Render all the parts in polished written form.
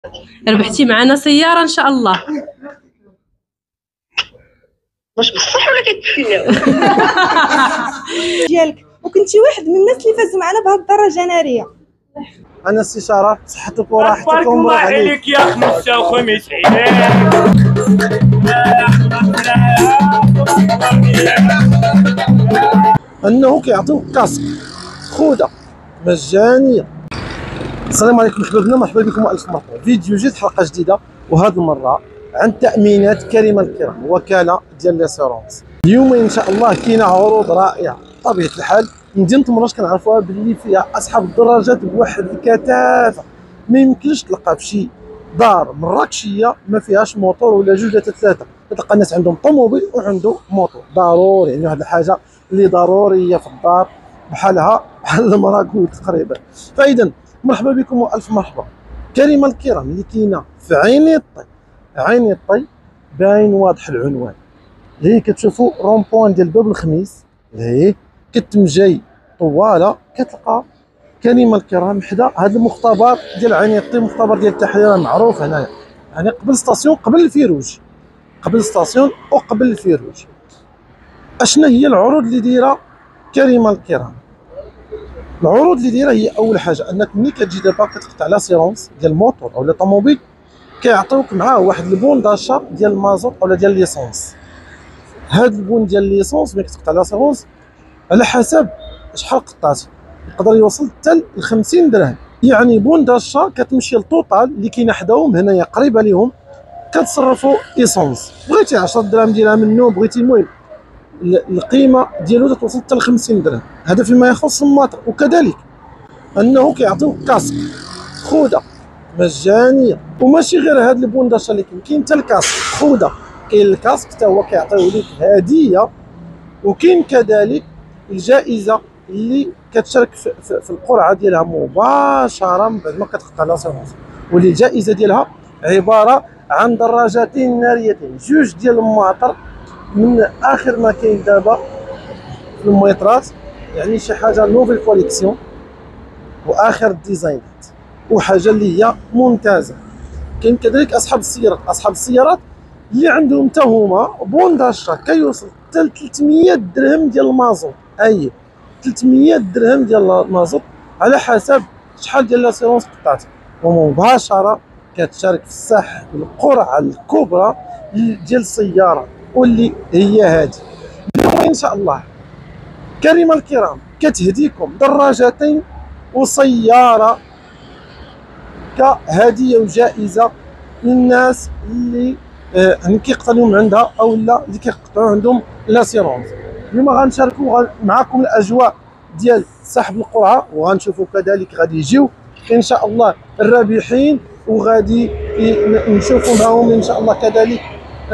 ربحتي معنا سيارة ان شاء الله. واش بصح ولا كتسلاو؟ ديالك وكنتي واحد من الناس اللي فازوا معنا بهذه الدراجه ناريه. انا استشاره صحتك وراحتك بارك الله عليك يا خمسة وخميس انه كيعطيوك كاسك خوذه مجانيه. السلام عليكم حبابنا، مرحبا بكم والف مرحبا. فيديو جديد، حلقه جديده، وهذه المره عن تامينات كريمه الكرام، وكاله ديال لاسيرونس. اليوم ان شاء الله كاينه عروض رائعه بطبيعه الحال. مدينه مراكش كنعرفوها باللي فيها اصحاب الدراجات بواحد الكثافه ما يمكنش تلقى في شي دار مراكشيه ما فيهاش موتور ولا جوج ولا ثلاثه. كتلقى الناس عندهم طوموبيل وعنده موتور ضروري، يعني واحد الحاجه اللي ضروريه في الدار بحالها بحال المراكوت تقريبا. فاذا مرحبا بكم والف مرحبا. كريمه الكرام اللي كاينه في عيني الطي، عيني الطي باين واضح العنوان. اللي كتشوفوا رون بوين ديال باب الخميس، اللي كتم جاي طواله كتلقى كريمه الكرام حدا هذا المختبر ديال عيني الطي. مختبر ديال التحرير معروف هنايا، يعني قبل ستاسيون، قبل الفيروج، قبل ستاسيون وقبل الفيروج. اشنا هي العروض اللي دايره كريمه الكرام؟ العروض اللي دايره هي اول حاجه انك ملي كتجي دابا كتقطع لاسيرونس ديال الموتور او طوموبيل، كيعطيوك معاه واحد البون داشا ديال المازوت او ديال ليسونس. هاد البون ديال ليسونس ملي كتقطع لاسيرونس على حسب شحال قطعتي يقدر يوصل حتى ل 50 درهم. يعني بون داشا كتمشي للطوطال اللي كاينه حداهم هنايا قريبه ليهم، كتصرفوا ايسونس. بغيتي 10 دراهم ديالها منه، بغيتي المهم القيمه ديالو توصل حتى ل 50 درهم. هذا فيما يخص الماطر. وكذلك انه كيعطيوك كاسك خوذه مجانيه. وماشي غير هذا البون داشا اللي كاين حتى الكاسك خوذه، كاين الكاسك حتى هو كيعطيوه لك هديه. وكاين كذلك الجائزه اللي كتشارك في القرعه ديالها مباشره من بعد ما كتقطع لاسيرونس، واللي الجائزه ديالها عباره عن دراجتين ناريتين، جوج ديال الماطر من اخر ما كاين دابا في الميطرات، يعني شي حاجه نوفيل كوليكسيون واخر الديزاينات، وحاجه اللي هي ممتازه. كاين كذلك اصحاب السيارات، اصحاب السيارات اللي عندهم حتى هما بون داشا كيوصل حتى ل 300 درهم ديال المازوت. اي 300 درهم ديال المازوت على حسب شحال ديال لاسيرونس قطعتي، ومباشره كتشارك في السحب القرعه الكبرى ديال السياره، واللي هي هذه. ان شاء الله كريمه الكرام كتهديكم دراجتين وسياره كهديه وجائزه للناس اللي يعني كيقطع لهم عندها او لا اللي كيقطعوا عندهم لاسيرونس. اليوم غنشاركوا معكم الاجواء ديال سحب القرعه، وغنشوفوا كذلك غادي يجيو ان شاء الله الرابحين، وغادي نشوفوا معهم ان شاء الله كذلك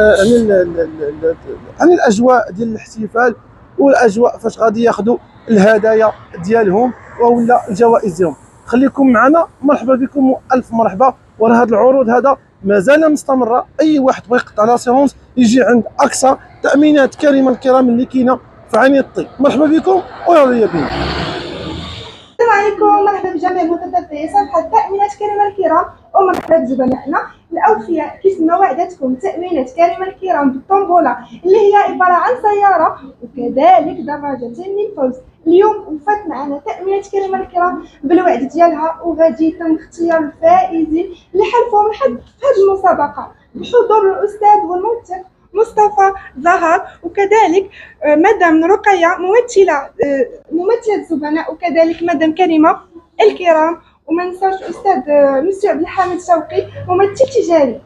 عن الاجواء ديال الاحتفال والاجواء فاش غادي ياخذوا الهدايا ديالهم ولا الجوائز ديالهم. خليكم معنا، مرحبا بكم والف مرحبا. وراه هاد العروض هذا مازال مستمره. اي واحد بغى يقطع لاسيرونس يجي عند اقصى تامينات كريمه الكرام اللي كاينه في عيني الطي. مرحبا بكم ويلا بينا. السلام عليكم، مرحبا بجميع متتبعي صفحه تامينات كريمه الكرام، ومرحبا بزبنائنا الاوفياء. كما وعدتكم تامينات كريمه الكرام بالطنبوله اللي هي عباره عن سياره وكذلك دراجتين للفوز. اليوم وفات معنا تامينات كريمه الكرام بالوعد ديالها، وغادي يتم اختيار الفائزين اللي حلفوا محد في هذه المسابقه بحضور الاستاذ والموثق مصطفى زهر، وكذلك مدام رقيه ممثله الزبناء، وكذلك مدام كريمه الكرام، وما ننساوش الاستاذ مسيو عبد الحميد شوقي ممثل تجاري،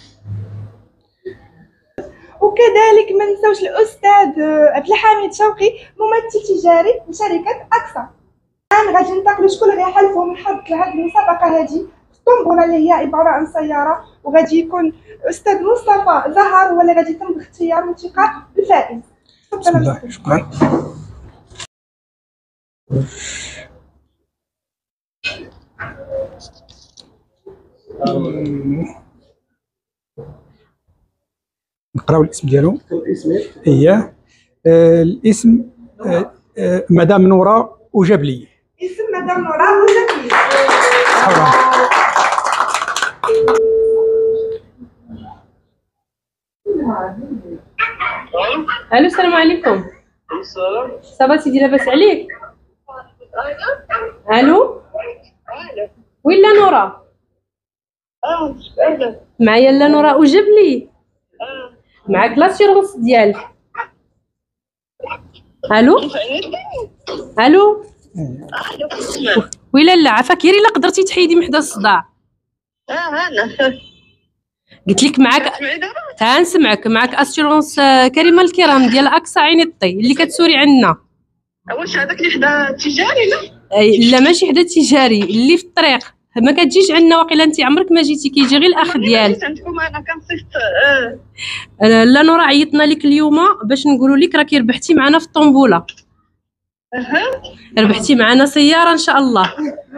وكذلك ما ننساوش الاستاذ عبد الحميد شوقي ممثل تجاري لشركه اكسا. الان غادي ننتقلوا شكون اللي حلفوا من حظ هذه المسابقه هذه الطنبوله اللي هي عباره عن سياره، وغادي يكون الاستاذ مصطفى زهر هو اللي غادي يتم باختيار وانتقاء الفائز. بسم الله، شكرا. نقراو الاسم ديالو. اييه، الاسم مدام نورا وجبلي. اسم مدام نورا وجبلي. الو السلام عليكم. صافا سيدي لاباس عليك؟ الو وين لا نورا؟ معايا لا نورا وجب لي معاك لاسيغونس ديالك. الو الو ويلا لا عافاك غير الا قدرتي تحيدي من حدا الصداع. هلا قلت لك معاك ها نسمعك. معاك اسيغونس كريمه الكرام ديال اكسا عين الطي اللي كتسوري عندنا. واش هذاك اللي حدا التجاري لا؟ لا ماشي حدا التجاري اللي في الطريق. ما كتجيش عندنا واقيلا انت عمرك ما جيتي. كيجي غير الاخ ديالك. عندكم انا كنصيفط لا نورا عيطنا لك اليوم باش نقولوا لك راكي ربحتي معنا في الطنبوله. ربحتي معنا سياره ان شاء الله.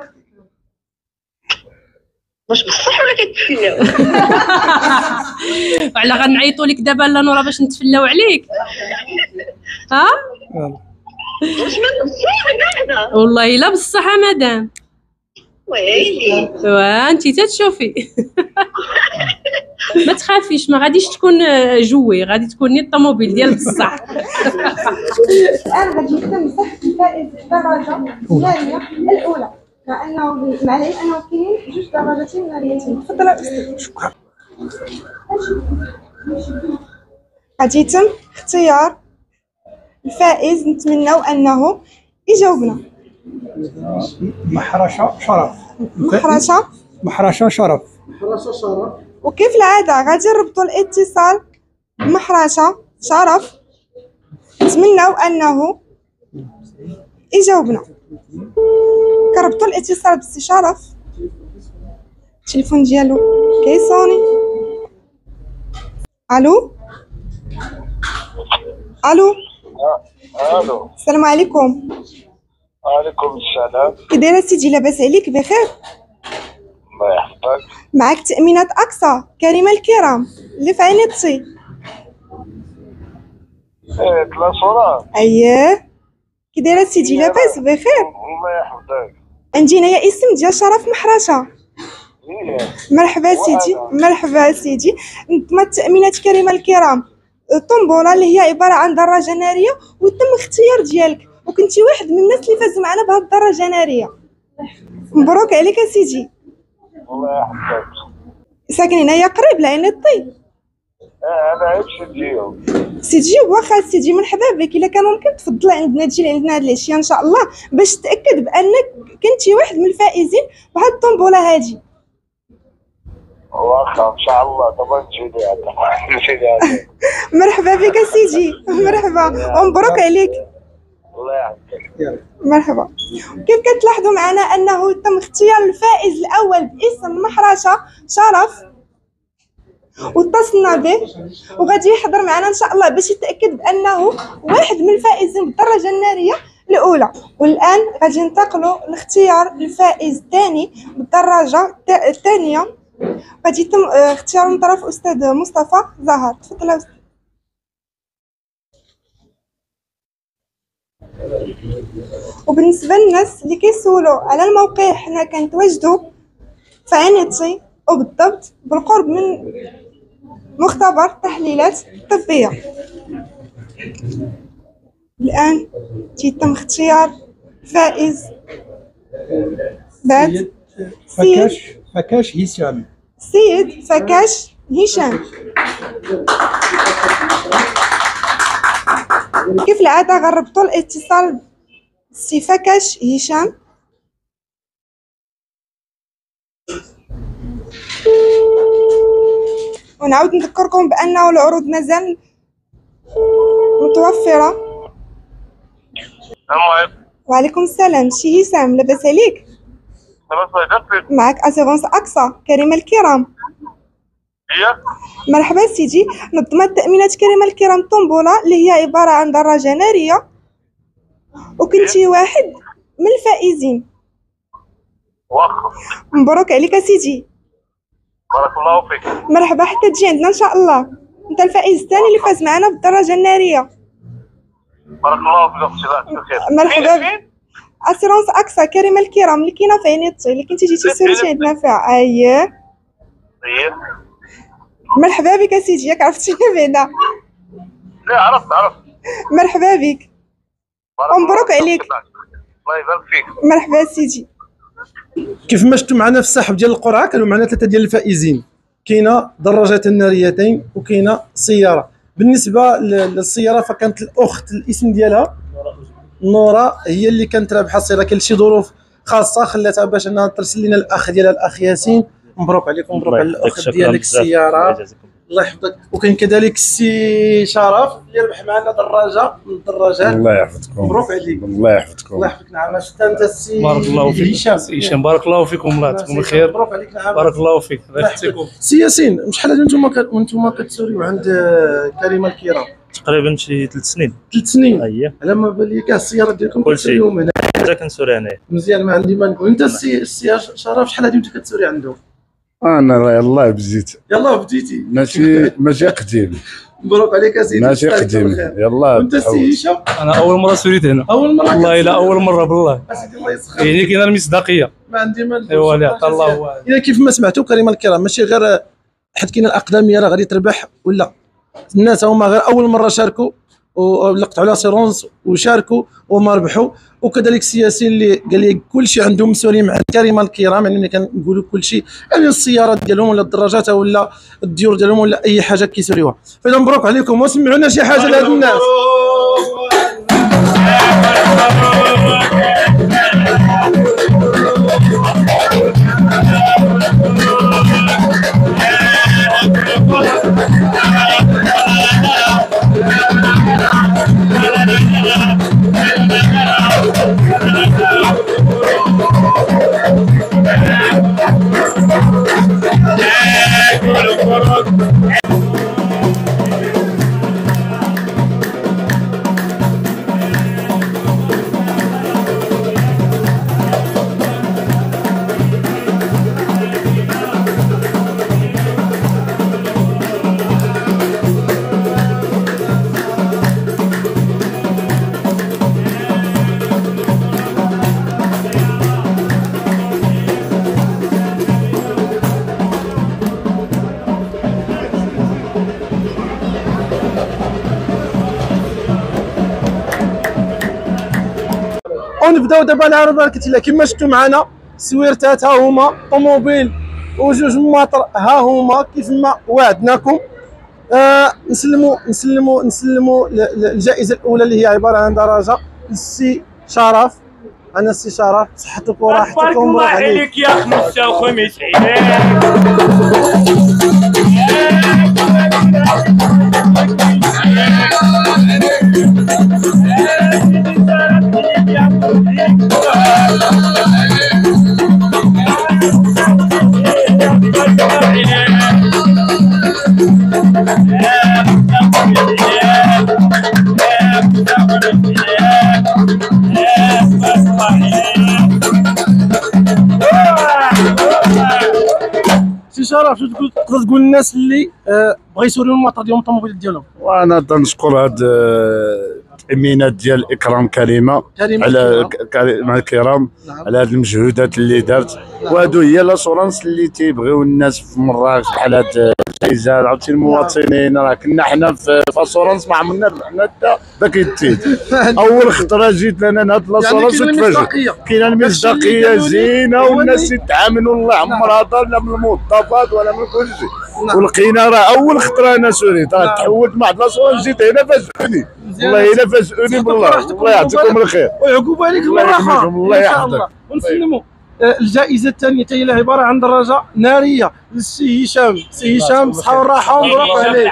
واش بصح ولا كتفلاو؟ وعلى غنعيطوا لك دابا لا نورا باش نتفلاو عليك. ها واش ما بصح هذا؟ والله الا بالصحه مدام. ويلي انت تتشوفي. ما تخافيش ما غاديش تكون جوي غادي تكوني الطوموبيل ديال بصح. الان غادي يتم سحب الفائز الدرجه الثانيه الاولى مع العلم انه كاين جوج درجات ناريتين. تفضل استاذ. شكرا. غادي يتم اختيار الفائز. نتمناو انه يجاوبنا. محرشه شرف. محرشه شرف. وكيف العاده غادي نربطوا الاتصال بمحرشه شرف. نتمناو انه يجاوبنا. كربطوا الاتصال بالسي شرف. التليفون ديالو كيصوني. الو الو السلام عليكم. وعليكم السلام. كي داير سيدي لاباس عليك؟ بخير الله يحفظك. معك تأمينات أقصى كريمة الكرام اللي في عين الطي. ايه كلاصورا. اييه كي داير سيدي لاباس؟ بخير الله يحفظك. عندي هنايا اسم ديال شرف محرشه. ايه مرحبا سيدي. مرحبا سيدي. نتوما التأمينات كريمة الكرام الطنبوله اللي هي عباره عن دراجه ناريه وتم اختيار ديالك وكنتي واحد من الناس اللي فازوا معنا بهاد الدراجه ناريه. مبروك عليك سيدي. الله يحفظك. ساكن هنايا قريب لعين الطي. انا عيب سيديهم. سيدي واخا سيدي مرحبا بك. الا كان ممكن تفضل عندنا تجي عندنا هاد العشيه ان شاء الله باش تاكد بانك كنتي واحد من الفائزين بهاد الطنبوله هادي. واخا ان شاء الله طبعا نجي. مرحبا بك سيدي. مرحبا ومبروك عليك. الله يحفظك. مرحبا. كيف كتلاحظوا معنا انه تم اختيار الفائز الاول باسم محرشه شرف واتصلنا به وغادي يحضر معنا ان شاء الله باش يتاكد بانه واحد من الفائزين بالدرجه الناريه الاولى. والان غادي ننتقلوا لاختيار الفائز الثاني بالدرجه الثانيه. غادي يتم اختياره من طرف استاذ مصطفى زهر. تفضل استاذ. وبالنسبه للناس اللي كيسولوا على الموقع حنا كنتواجدوا في عين الطي وبالضبط بالقرب من مختبر التحليلات الطبيه. الان تيتم اختيار فائز بعد فكاش هشام. سيد فكاش هشام. كيف العاده غنربطوا الاتصال بالسي فكاش هشام. ونعاود نذكركم بانه العروض مازال متوفره. السلام عليكم. وعليكم السلام. شي هشام لاباس عليك؟ معك اسيغونس اقصى كريمه الكرام. هي مرحبا سيدي. نظمت التأمينات كريمة الكرام طنبوله اللي هي عباره عن دراجه ناريه وكنتي واحد من الفائزين. واخا مبروك عليك سيدي. بارك الله فيك. مرحبا حتى تجي عندنا ان شاء الله. انت الفائز الثاني اللي فاز معنا بالدراجه الناريه. بارك الله فيك اختي. الله يحفظك خير. مرحبا. اسيرونس اكسا كريمه الكرام اللي كاينه في عين الطي اللي كنتي جيتي سولتي عندنا فيها. اييه طيب مرحبا بك سيدي. ياك عرفتينا بعدا؟ لا عرفت مرحبا بك ومبروك عليك. الله يبارك فيك. مرحبا سيدي. كيف ما شفتوا معنا في السحب ديال القرعه كانوا معنا 3 ديال الفائزين، كاينه دراجتان ناريتين وكاينه سياره. بالنسبه للسياره فكانت الاخت الاسم ديالها نورا هي اللي كانت رابحه السياره، كاين شي ظروف خاصه خلاتها باش انها ترسل لنا الاخ ديالها الاخ ياسين. مبروك عليكم، مبروك على الاخت ديالك السياره، الله يحفظك. وكاين كذلك السي شرف اللي ربح معنا دراجه من الدراجات. الله يحفظكم، مبروك عليك. الله يحفظكم، الله يحفظك. نعم شفت انت السي بارك الله فيك هشام، بارك الله فيكم، الله يعطيكم الخير. مبروك عليك. نعم بارك الله فيك، الله يحفظكم. سي ياسين، شحال هذا انتم كتسوريو عند كريمه الكرام؟ تقريبا شي 3 سنين. 3 سنين؟ اييه. على ما بان لي كاع السيارات ديالكم كلشي كتسوريوهم هنا. حتى كنسوري هنايا. مزيان، ما عندي ما نقول. انت السي شرف شحال هذه وانت كتسوري عنده؟ انا يلاه بديت، يلاه بديتي، ماشي قديم. مبروك عليك اسيدي، ماشي قديم، يلاه. وانت السي هشام؟ انا اول مره سوريت هنا. اول مره؟ والله الا اول مره بالله. اسيدي الله يسخر. يعني كاينه المصداقيه. ما عندي ما نقول. ايوا اللي عطا الله. اذا كيف ما سمعتوا كريمه الكرام ماشي غير حيت كاين الاقدميه راه غادي تربح، ولا الناس هما غير اول مره شاركوا ولقطوا على سيرونس وشاركوا وما ربحوا. وكذلك السياسي اللي قال لي كلشي عندهم مسؤولين مع كريمه الكرام، يعني كنقولوا كلشي، يعني السيارات ديالهم ولا الدراجات ولا الديور ديالهم ولا اي حاجه كيسوريوها. فاذا مبروك عليكم، وسمعونا شي حاجه لهاد الناس. ونبداو دابا نعرض لك كما شفتوا معنا سويرتات ها هما، طوموبيل وجوج ماطر ها هما كيف ما وعدناكم. نسلموا الجائزه الاولى اللي هي عباره عن دراجه للسي شرف. انا السي شرف، صحتك وراحتك ومبروك عليك يا خمسه وخميس سي شرف، شنو تقدر تقول للناس اللي بغا يسوريو الماطر ديالهم الطوموبيل ديالهم؟ وانا تنشكر هاد التأمينات ديال اكرام كريمه على مع الكرام على هاد المجهودات اللي دارت. وهادو هي لاسورانس اللي تيبغيو الناس في مراكش بحال هاد الجائزه. عرفتي المواطنين راه كنا حنا في اسورانس ما عمرنا ربحنا حتى ذاك التيت. اول خطره جيت لنا هاد لاسورانس وتفاجئت. كاينه المصداقيه زينه والناس يتعاملوا، الله عمرها دار لا من الموظفات ولا من كلشي. ولقينا راه اول خطره انا سوريت، راه تحولت مع لاسورانس جيت هنا فاجئوني، والله الا فاجئوني بالله. الله يعطيكم الخير ويعقوب عليك بالراحه. الله يحفظك. ونسلموا الجائزه الثانيه حتى هي عباره عن دراجه ناريه للسي هشام. سي هشام صحه والراحه ومبروك عليك.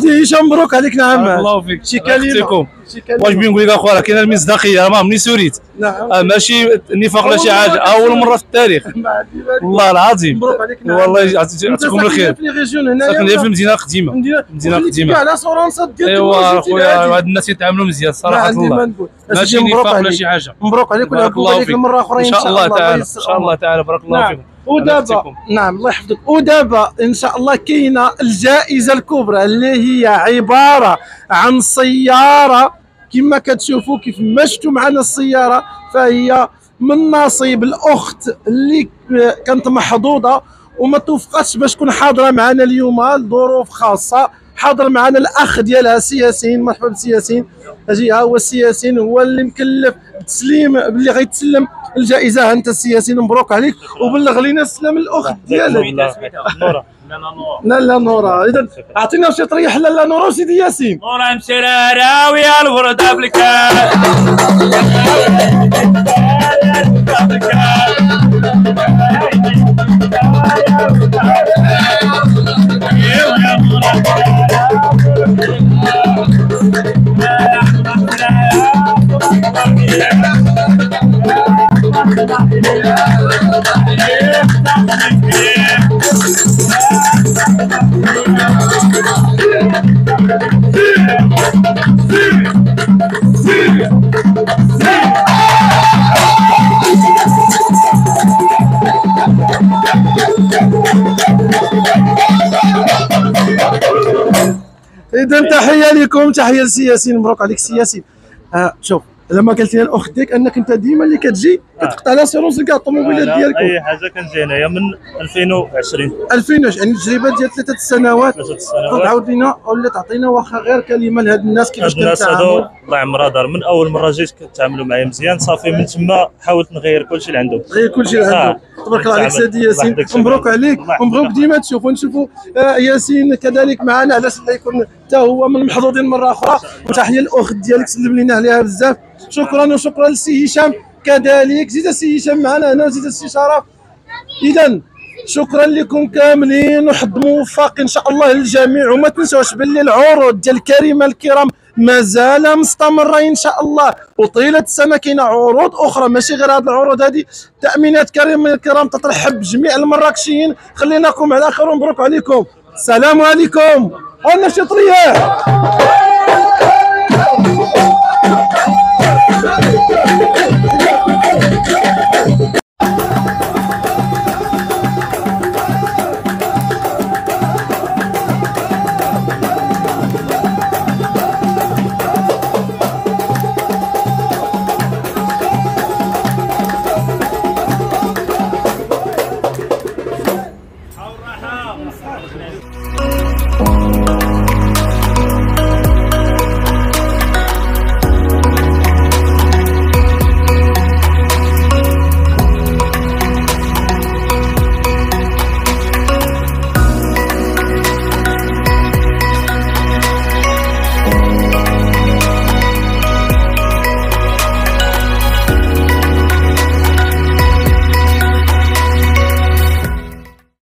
سي هشام مبروك عليك. نعم بارك الله فيك. شي كلمه واش بغيت نقول لك اخويا راه كاينه المصداقيه ما عمرني سوريت. نعم ماشي نفاق لا شي حاجه، اول مره في التاريخ والله العظيم. مبروك عليك. والله يعطيكم الخير. في لي ريجيون هنايا ساكن في المدينه القديمه. المدينه القديمه على سورانسا ديال ايوا اخويا هاد الناس يتعاملوا مزيان صراحه الله، ماشي نفاق ولا شي حاجه. مبروك عليك ونعقوب عليك المره اخرى ان شاء الله تعالى. ان شاء الله تعالى بارك الله فيكم. ودابا نعم الله يحفظك. ودابا ان شاء الله كاينه الجائزه الكبرى اللي هي عباره عن سياره كما كتشوفوا كيف ما شفتوا معنا السياره، فهي من نصيب الاخت اللي كانت محظوظه وما توفقتش باش تكون حاضره معنا اليوم لظروف خاصه. حاضر معنا الاخ ديالها سي ياسين. مرحبا بسي ياسين. اجي ها هو السي ياسين هو اللي مكلف بتسليم باللي غيتسلم الجائزه. انت السي ياسين مبروك عليك وبلغ لينا السلام الاخت ديالك نورا. لالا نورا. اذا اعطينا شي طريح لالا نورا وسيدي ياسين. نورا مسراراوي الورده بالكاد اذا تحيه لكم، تحيه لسي ياسين. مبروك عليك سي ياسين. شوف لما قلت لي الاخت ديالك انك انت ديما اللي كتجي كتقطع لاسيرونس كاع الطوموبيلات ديالكم. اي حاجه كنجي هنايا من 2020 يعني تجربه ديال 3 سنوات. تعاود لينا ولا تعطينا واخا غير كلمه لهاد الناس كيفاش كنتعاملوا. الله يعمرها دار من اول مره جيت كتعاملوا معايا مزيان، صافي من تما حاولت نغير كلشي اللي عندهم. غير كلشي اللي عندهم. تبارك الله عليك سيدي ياسين. مبروك عليك ومبروك ديما نشوفوا ياسين كذلك معنا علاش لا يكون حتى هو من المحظوظين مره اخرى. وتحيه الاخت ديالك سلم لينا عليها بزاف. شكرا وشكرا لسي هشام كذلك. زيد السي هشام معنا هنا وزيد السي شرف. اذا شكرا لكم كاملين وحظ موفق ان شاء الله للجميع. وما تنسوش باللي العروض ديال كريمه الكرام مازال مستمره ان شاء الله، وطيله السنه كاينه عروض اخرى ماشي غير هذه العروض هذه. تامينات كريمه الكرام تترحب بجميع المراكشيين. خليناكم على خير ومبروك عليكم. السلام عليكم. انا شي طريح.